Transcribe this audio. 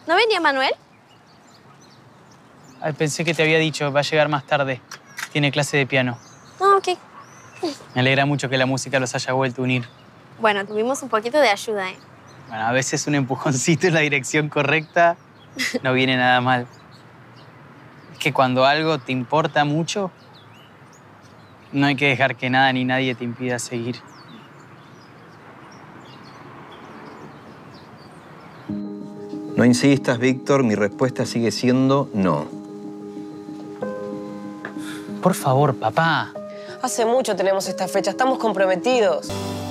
¿No venía Manuel? Ay, pensé que te había dicho, va a llegar más tarde. Tiene clase de piano. Ah, ok. Me alegra mucho que la música los haya vuelto a unir. Bueno, tuvimos un poquito de ayuda, ¿eh? Bueno, a veces un empujoncito en la dirección correcta no viene nada mal. Es que cuando algo te importa mucho, no hay que dejar que nada ni nadie te impida seguir. No insistas, Víctor. Mi respuesta sigue siendo no. Por favor, papá. Hace mucho tenemos esta fecha, estamos comprometidos.